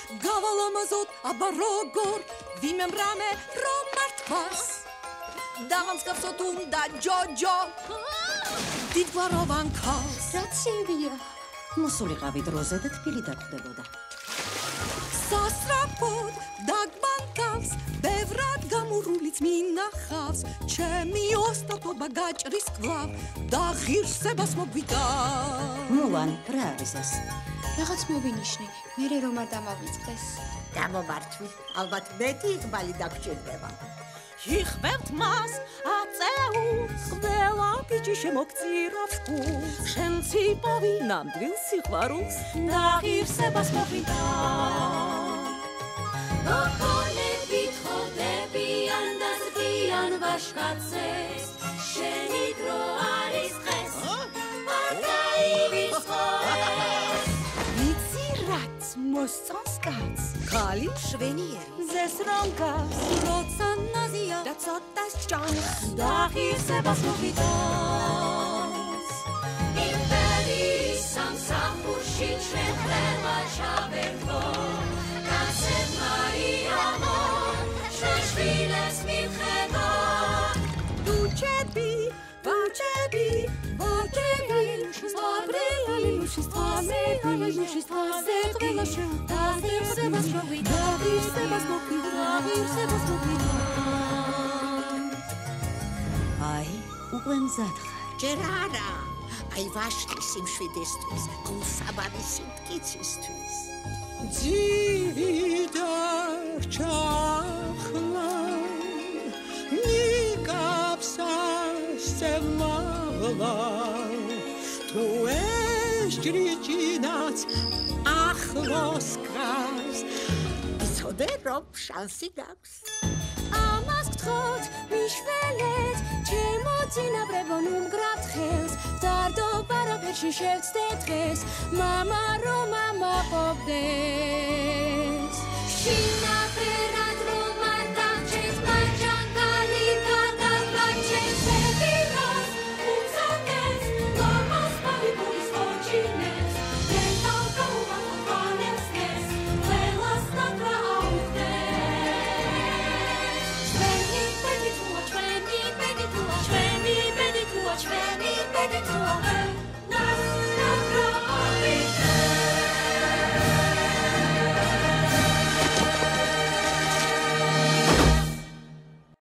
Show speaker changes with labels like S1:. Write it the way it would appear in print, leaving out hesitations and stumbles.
S1: გავალამაზოთ აბა როგორ ვინმე მრამე რომ მართვას დავამსგავსოთ უნდა ჯოჯო დიდგვაროვან ქალს
S2: რაც შევია მოსულიყავი დროზე და თბილი დახვდებოდა
S1: სასწრაფოდ დაგმანქავს ბევრად გამურულიც მინახავს ჩემი ოსტატობა გაჭრის კვლავ და ღირსებას მოგვიგავს
S2: მულან რა არის ეს
S3: რაღაც მოვინიშნე მერე რომ არ დამავიწყდეს
S4: გამომართვი ალბათ მეტი იღბალი დაგჭირდება
S1: იხმევთ მას აწეულს ყველა ბიჭი შემოგწირავს გულს შენ ციპოვი ნამდვილ სიყვარულს და ღირსებას მოგვიგავს
S5: ოქონები თხოვდებიან და ზრდიან ვაშკაცებს შენი დრო არის დღეს არ გაივიწყოს
S1: ვიცი რაც მოსწონს კაცს ქალი შვენიერი ზეს რომ გავს როცა ნაზია და ცოტას ჭამს და ღირსებას მოგვიგავს
S5: იმპერიის სამსახურში ჩვენ ხდება ჩავერთო კაცებ მარიამო ჩვენ შვილებს მივხედო
S1: დუჩები ვაჭები ვაჭები ლუშის თვაზე ყველა და ღირსებას მოგვიგავს
S2: აი უკვე მზად ხარ
S4: ჯერ არა აი ვაშლის სიმშვიდისთვის გულსაბარი სიმტკიცისთვის
S1: ძირი დარჩა ახლა ნიკაფსას წევმაღლა თუ ეს ჭრიჭინაც ახლოს გავს
S4: იცოდე რომ შანსი გაქვს
S5: ამას გთხოვთ მიშველეთ ჩემო წინაპრებო ნუ მგრავთ ხელს დარდობა რაფერში შევცდეთ დღეს მამა რომ ამაყობდეს